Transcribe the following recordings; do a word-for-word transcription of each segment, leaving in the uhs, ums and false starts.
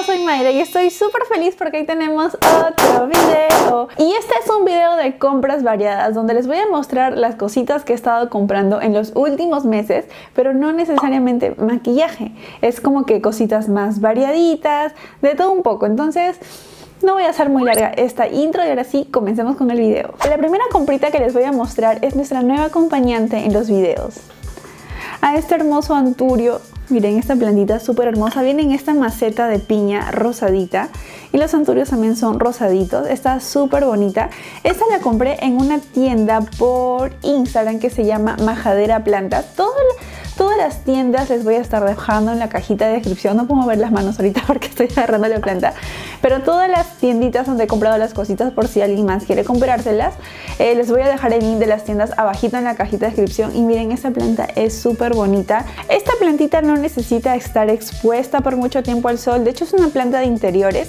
yo soy Mayra y estoy súper feliz porque hoy tenemos otro video. Y este es un video de compras variadas donde les voy a mostrar las cositas que he estado comprando en los últimos meses, pero no necesariamente maquillaje. Es como que cositas más variaditas, de todo un poco. Entonces no voy a hacer muy larga esta intro y ahora sí, comencemos con el video. La primera comprita que les voy a mostrar es nuestra nueva acompañante en los videos. A este hermoso anturio, miren esta plantita súper hermosa, viene en esta maceta de piña rosadita y los anturios también son rosaditos, está súper bonita. Esta la compré en una tienda por Instagram que se llama Majadera Plantas. Todo Todas las tiendas les voy a estar dejando en la cajita de descripción. No puedo mover las manos ahorita porque estoy agarrando la planta. Pero todas las tienditas donde he comprado las cositas, por si alguien más quiere comprárselas, eh, les voy a dejar el link de las tiendas abajito en la cajita de descripción. Y miren, esta planta es súper bonita. Esta plantita no necesita estar expuesta por mucho tiempo al sol. De hecho, es una planta de interiores.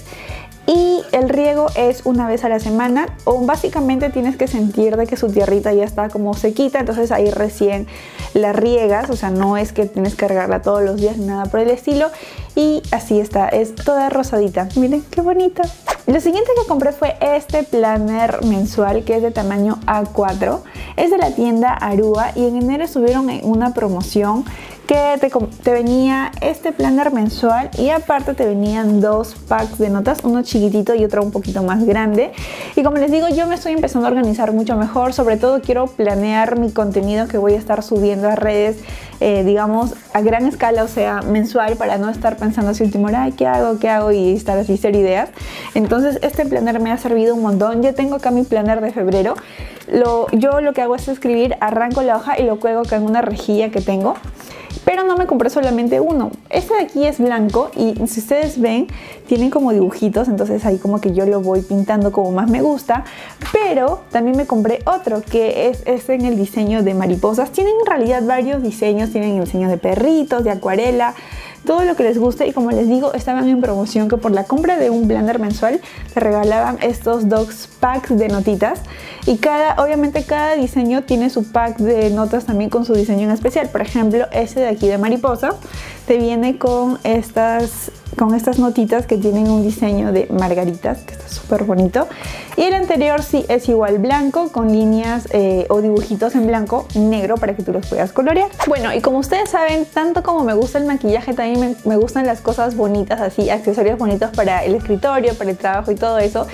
Y el riego es una vez a la semana, o básicamente tienes que sentir de que su tierrita ya está como sequita, entonces ahí recién la riegas, o sea, no es que tienes que regarla todos los días ni nada por el estilo. Y así está, es toda rosadita. Miren qué bonita. Lo siguiente que compré fue este planner mensual que es de tamaño A cuatro. Es de la tienda Arúa y en enero estuvieron en una promoción que te, te venía este planner mensual y aparte te venían dos packs de notas, uno chiquitito y otro un poquito más grande. Y como les digo, yo me estoy empezando a organizar mucho mejor. Sobre todo quiero planear mi contenido que voy a estar subiendo a redes, eh, digamos, a gran escala, o sea, mensual, para no estar pensando así último hora, ay, ¿qué hago? ¿Qué hago? Y estar así, hacer ideas. Entonces este planner me ha servido un montón. Ya tengo acá mi planner de febrero. Lo, yo lo que hago es escribir, arranco la hoja y lo cuelgo acá en una rejilla que tengo. Pero no me compré solamente uno. Este de aquí es blanco y si ustedes ven, tienen como dibujitos, entonces ahí como que yo lo voy pintando como más me gusta. Pero también me compré otro que es, es en el diseño de mariposas. Tienen en realidad varios diseños, tienen el diseño de perritos, de acuarela, todo lo que les guste. Y como les digo, estaban en promoción que por la compra de un planner mensual te regalaban estos dos packs de notitas. Y cada, obviamente cada diseño tiene su pack de notas también con su diseño en especial. Por ejemplo, este de aquí de mariposa te viene con estas, con estas notitas que tienen un diseño de margaritas, que está súper bonito. Y el anterior sí es igual, blanco, con líneas eh, o dibujitos en blanco, negro, para que tú los puedas colorear. Bueno, y como ustedes saben, tanto como me gusta el maquillaje, también me, me gustan las cosas bonitas, así, accesorios bonitos para el escritorio, para el trabajo y todo eso.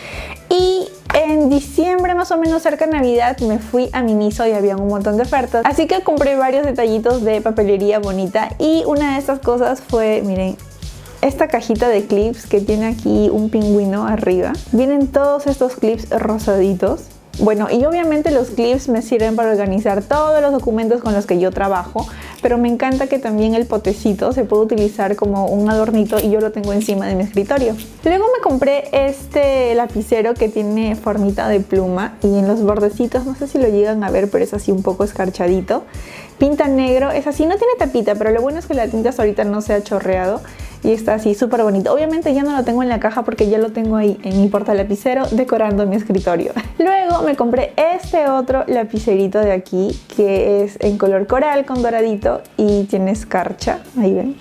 Y en diciembre, más o menos cerca de Navidad, me fui a Miniso y había un montón de ofertas. Así que compré varios detallitos de papelería bonita. Y una de estas cosas fue, miren, esta cajita de clips que tiene aquí un pingüino arriba. Vienen todos estos clips rosaditos. Bueno, y obviamente los clips me sirven para organizar todos los documentos con los que yo trabajo, pero me encanta que también el potecito se puede utilizar como un adornito y yo lo tengo encima de mi escritorio. Luego me compré este lapicero que tiene formita de pluma y en los bordecitos, no sé si lo llegan a ver, pero es así un poco escarchadito. Pinta negro, es así, no tiene tapita, pero lo bueno es que la tinta hasta ahorita no se ha chorreado. Y está así súper bonito. Obviamente ya no lo tengo en la caja porque ya lo tengo ahí en mi portalapicero decorando mi escritorio. Luego me compré este otro lapicerito de aquí que es en color coral con doradito y tiene escarcha. Ahí ven.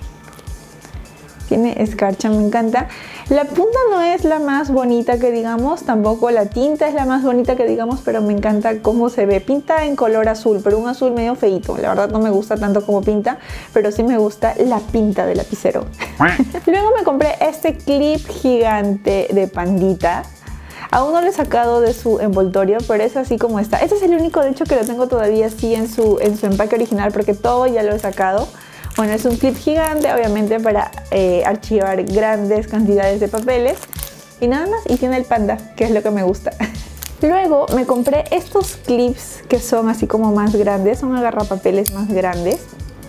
Tiene escarcha, me encanta. La punta no es la más bonita que digamos, tampoco la tinta es la más bonita que digamos, pero me encanta cómo se ve. Pinta en color azul, pero un azul medio feito. La verdad no me gusta tanto como pinta, pero sí me gusta la pinta del lapicero. Luego me compré este clip gigante de pandita. Aún no lo he sacado de su envoltorio, pero es así como está. Este es el único, de hecho, que lo tengo todavía así en su, en su empaque original, porque todo ya lo he sacado. Bueno, es un clip gigante, obviamente para eh, archivar grandes cantidades de papeles. Y nada más, y tiene el panda, que es lo que me gusta. Luego me compré estos clips que son así como más grandes, son agarrapapeles más grandes.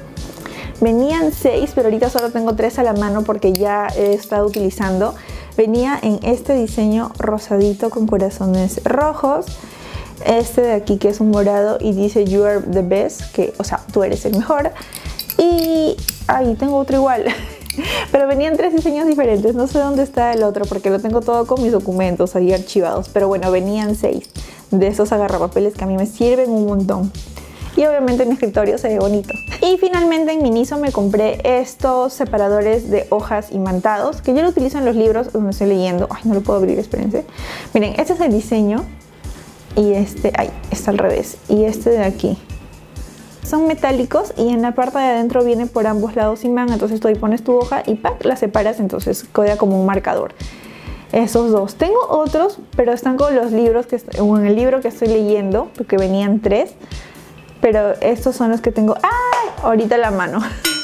Venían seis, pero ahorita solo tengo tres a la mano porque ya he estado utilizando. Venía en este diseño rosadito con corazones rojos. Este de aquí que es un morado y dice You are the best, que, o sea, tú eres el mejor. Y ahí tengo otro igual, pero venían tres diseños diferentes. No sé dónde está el otro porque lo tengo todo con mis documentos ahí archivados. Pero bueno, venían seis de esos agarrapapeles que a mí me sirven un montón. y obviamente mi escritorio se ve bonito. Y finalmente en Miniso me compré estos separadores de hojas imantados, que yo lo utilizo en los libros donde estoy leyendo. Ay, no lo puedo abrir, espérense. Miren, este es el diseño y este, ay, está al revés, y este de aquí. Son metálicos y en la parte de adentro viene por ambos lados imán, entonces tú ahí pones tu hoja y ¡pac! La separas, entonces queda como un marcador. Esos dos. Tengo otros, pero están con los libros, que o en el libro que estoy leyendo, porque venían tres, pero estos son los que tengo ¡ay! Ahorita a la mano.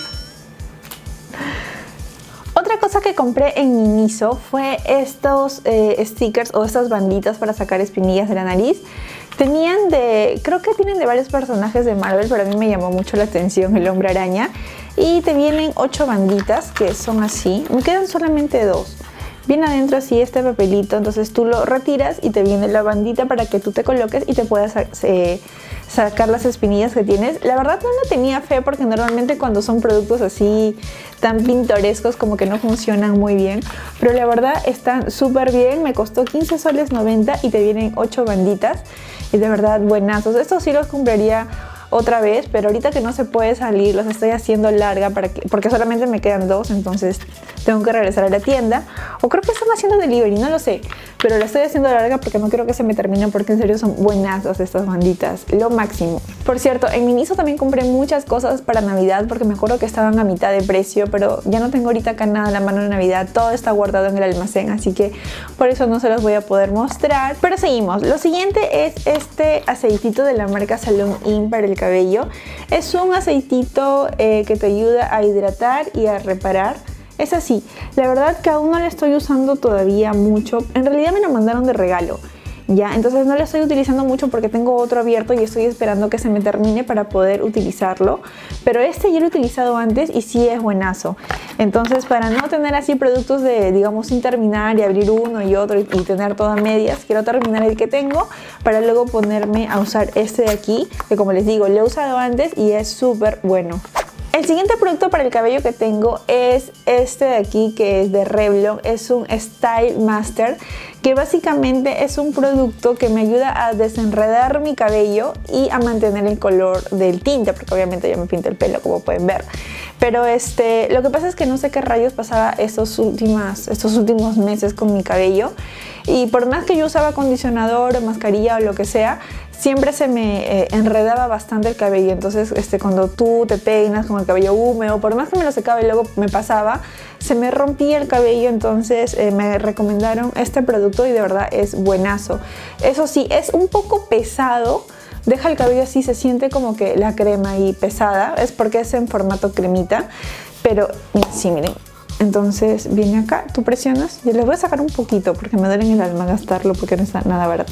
Otra cosa que compré en Miniso fue estos eh, stickers o estas banditas para sacar espinillas de la nariz. Tenían de, creo que tienen de varios personajes de Marvel, pero a mí me llamó mucho la atención el Hombre Araña. Y te vienen ocho banditas que son así, me quedan solamente dos. Viene adentro así este papelito, entonces tú lo retiras y te viene la bandita para que tú te coloques y te puedas eh, sacar las espinillas que tienes. La verdad no le tenía fe porque normalmente cuando son productos así tan pintorescos como que no funcionan muy bien, pero la verdad están súper bien. Me costó quince soles noventa y te vienen ocho banditas y de verdad buenazos. Estos sí los compraría otra vez, pero ahorita que no se puede salir los estoy haciendo larga para que, porque solamente me quedan dos, entonces tengo que regresar a la tienda, o creo que están haciendo delivery, no lo sé, pero la estoy haciendo larga porque no quiero que se me terminen, porque en serio son buenazas estas banditas, lo máximo. Por cierto, en Miniso también compré muchas cosas para Navidad porque me acuerdo que estaban a mitad de precio, pero ya no tengo ahorita acá nada a la mano de Navidad, todo está guardado en el almacén, así que por eso no se los voy a poder mostrar. Pero seguimos. Lo siguiente es este aceitito de la marca Salon In para el cabello. Es un aceitito eh, que te ayuda a hidratar y a reparar. Es así, la verdad que aún no lo estoy usando todavía mucho. En realidad me lo mandaron de regalo, ya, entonces no lo estoy utilizando mucho porque tengo otro abierto y estoy esperando que se me termine para poder utilizarlo. Pero este ya lo he utilizado antes y sí es buenazo. Entonces, para no tener así productos de, digamos, sin terminar y abrir uno y otro y, y tener todas medias, quiero terminar el que tengo para luego ponerme a usar este de aquí, que como les digo, lo he usado antes y es súper bueno. El siguiente producto para el cabello que tengo es este de aquí, que es de Revlon. Es un Style Master, que básicamente es un producto que me ayuda a desenredar mi cabello y a mantener el color del tinte, porque obviamente yo me pinto el pelo, como pueden ver. Pero este, lo que pasa es que no sé qué rayos pasaba estos, últimas, estos últimos meses con mi cabello. Y por más que yo usaba acondicionador o mascarilla o lo que sea, siempre se me eh, enredaba bastante el cabello. Entonces este, cuando tú te peinas con el cabello húmedo, por más que me lo secaba y luego me pasaba, se me rompía el cabello. Entonces eh, me recomendaron este producto y de verdad es buenazo. Eso sí, es un poco pesado. Deja el cabello así, se siente como que la crema ahí pesada. Es porque es en formato cremita. Pero sí, miren. Entonces viene acá, tú presionas. Yo les voy a sacar un poquito porque me duele en el alma gastarlo porque no está nada barato.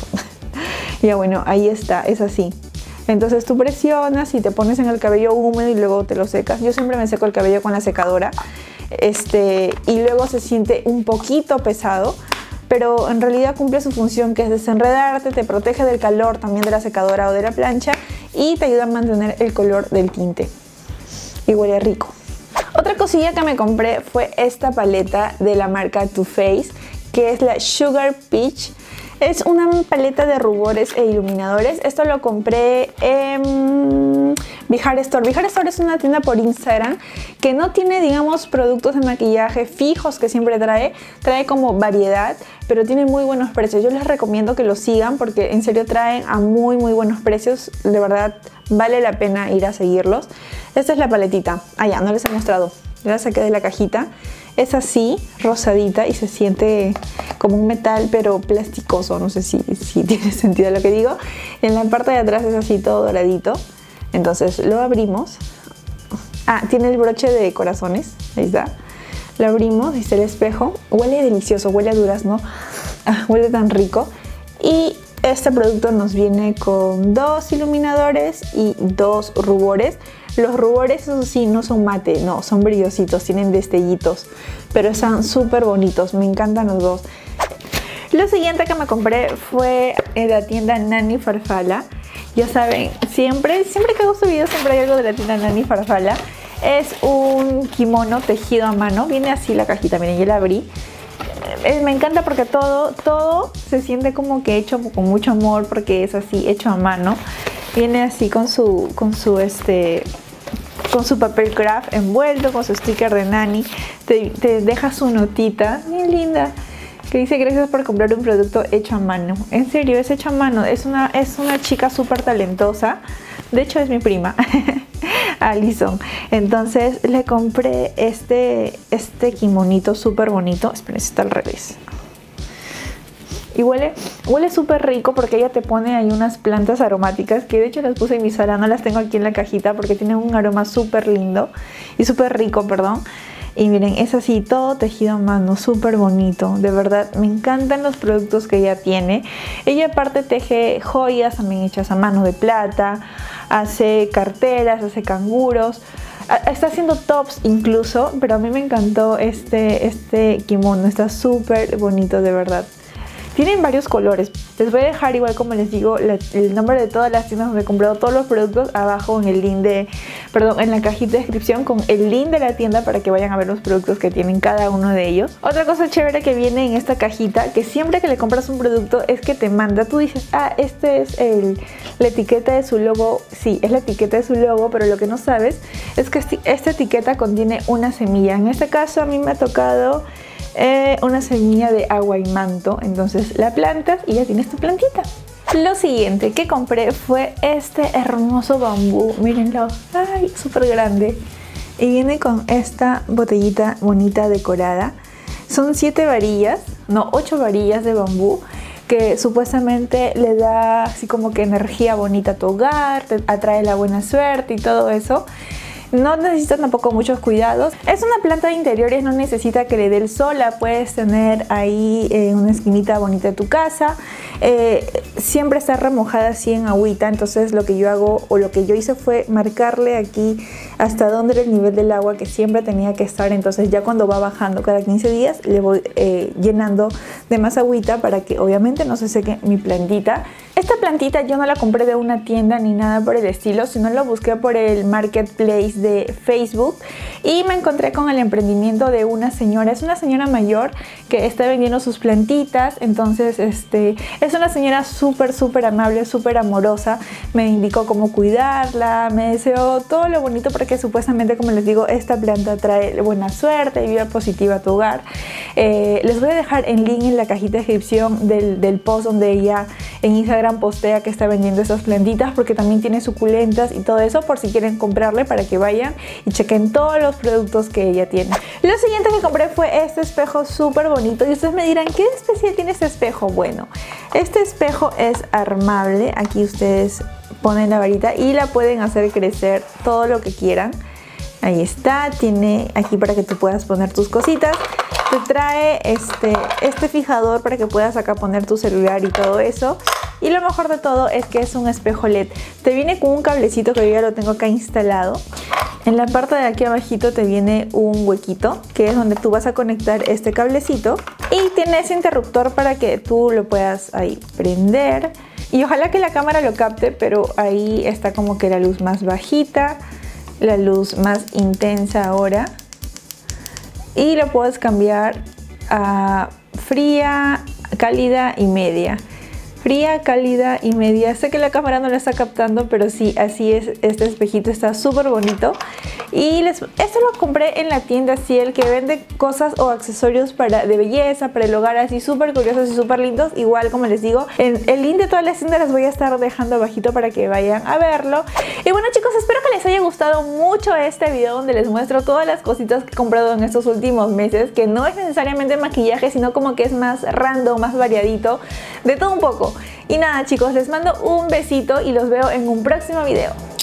Ya bueno, ahí está, es así. Entonces tú presionas y te pones en el cabello húmedo y luego te lo secas. Yo siempre me seco el cabello con la secadora. Este, y luego se siente un poquito pesado, pero en realidad cumple su función, que es desenredarte, te protege del calor también de la secadora o de la plancha y te ayuda a mantener el color del tinte. Y huele rico. Otra cosilla que me compré fue esta paleta de la marca Too Faced, que es la Sugar Peach. Es una paleta de rubores e iluminadores. Esto lo compré en Bihar Store. Bihar Store es una tienda por Instagram que no tiene, digamos, productos de maquillaje fijos que siempre trae. Trae como variedad, pero tiene muy buenos precios. Yo les recomiendo que lo sigan porque en serio traen a muy muy buenos precios. De verdad vale la pena ir a seguirlos. Esta es la paletita. Ah, ya, no les he mostrado. Yo la saqué de la cajita. Es así, rosadita, y se siente como un metal, pero plasticoso. No sé si, si tiene sentido lo que digo. En la parte de atrás es así, todo doradito. Entonces lo abrimos. Ah, tiene el broche de corazones. Ahí está. Lo abrimos, dice el espejo. Huele delicioso, huele a durazno. Ah, huele tan rico. Y este producto nos viene con dos iluminadores y dos rubores. Los rubores, eso sí, no son mate, no, son brillositos, tienen destellitos, pero están súper bonitos, me encantan los dos. Lo siguiente que me compré fue en la tienda Nani Farfalla. Ya saben, siempre, siempre que hago este video siempre hay algo de la tienda Nani Farfalla. Es un kimono tejido a mano, viene así la cajita, miren, yo la abrí. Me encanta porque todo, todo se siente como que hecho con mucho amor porque es así, hecho a mano. Viene así con su, con su este... con su papel craft envuelto, con su sticker de Nani. Te, te deja su notita, bien linda, que dice: gracias por comprar un producto hecho a mano. En serio, es hecho a mano. Es una, es una chica súper talentosa. De hecho, es mi prima, Alison. Entonces le compré este, este kimonito súper bonito. Esperen, está al revés. Y huele, huele súper rico porque ella te pone ahí unas plantas aromáticas que de hecho las puse en mi sala, no las tengo aquí en la cajita porque tienen un aroma súper lindo y súper rico, perdón. Y miren, es así, todo tejido a mano, súper bonito. De verdad, me encantan los productos que ella tiene. Ella aparte teje joyas también hechas a mano de plata, hace carteras, hace canguros. Está haciendo tops incluso, pero a mí me encantó este, este kimono, está súper bonito de verdad. Tienen varios colores. Les voy a dejar, igual como les digo, la, el nombre de todas las tiendas donde he comprado todos los productos abajo en el link de, perdón, en la cajita de descripción con el link de la tienda para que vayan a ver los productos que tienen cada uno de ellos. Otra cosa chévere que viene en esta cajita, que siempre que le compras un producto es que te manda, tú dices, ah, este es el, la etiqueta de su logo. Sí, es la etiqueta de su logo, pero lo que no sabes es que esta etiqueta contiene una semilla. En este caso a mí me ha tocado Eh, una semilla de agua y manto, entonces la plantas y ya tienes tu plantita. Lo siguiente que compré fue este hermoso bambú, mírenlo, ay, súper grande, y viene con esta botellita bonita decorada. Son siete varillas, no, ocho varillas de bambú que supuestamente le da así como que energía bonita a tu hogar, te atrae la buena suerte y todo eso. No necesita tampoco muchos cuidados. Es una planta de interiores, no necesita que le dé el sol. La puedes tener ahí en una esquinita bonita de tu casa. Eh, siempre está remojada así en agüita. Entonces lo que yo hago o lo que yo hice fue marcarle aquí hasta dónde era el nivel del agua que siempre tenía que estar. Entonces ya cuando va bajando cada quince días le voy eh, llenando de más agüita para que obviamente no se seque mi plantita. Esta plantita yo no la compré de una tienda ni nada por el estilo, sino la busqué por el marketplace de Facebook y me encontré con el emprendimiento de una señora. Es una señora mayor que está vendiendo sus plantitas. Entonces este, es una señora súper súper amable, súper amorosa. Me indicó cómo cuidarla, me deseó todo lo bonito porque supuestamente, como les digo, esta planta trae buena suerte y vida positiva a tu hogar. Eh, les voy a dejar el link en la cajita de descripción del, del post donde ella en Instagram postea que está vendiendo esas plantitas, porque también tiene suculentas y todo eso, por si quieren comprarle para que vayan y chequen todos los productos que ella tiene. Lo siguiente que compré fue este espejo súper bonito y ustedes me dirán, ¿qué especial tiene este espejo? Bueno, este espejo es armable. Aquí ustedes ponen la varita y la pueden hacer crecer todo lo que quieran. Ahí está, tiene aquí para que tú puedas poner tus cositas. Te trae este, este fijador para que puedas acá poner tu celular y todo eso. Y lo mejor de todo es que es un espejo L E D. Te viene con un cablecito que yo ya lo tengo acá instalado. En la parte de aquí abajito te viene un huequito, que es donde tú vas a conectar este cablecito. Y tiene ese interruptor para que tú lo puedas ahí prender. Y ojalá que la cámara lo capte, pero ahí está como que la luz más bajita, la luz más intensa ahora. Y lo puedes cambiar a fría, cálida y media. Fría, cálida y media. Sé que la cámara no lo está captando, pero sí, así es. Este espejito está súper bonito. Y les, esto lo compré en la tienda Ciel, que vende cosas o accesorios para, de belleza, para el hogar, así súper curiosos y súper lindos. Igual, como les digo, en el link de todas las tiendas las voy a estar dejando abajito para que vayan a verlo. Y bueno, chicos, espero que les haya gustado mucho este video donde les muestro todas las cositas que he comprado en estos últimos meses, que no es necesariamente maquillaje, sino como que es más random, más variadito, de todo un poco. Y nada, chicos, les mando un besito y los veo en un próximo video.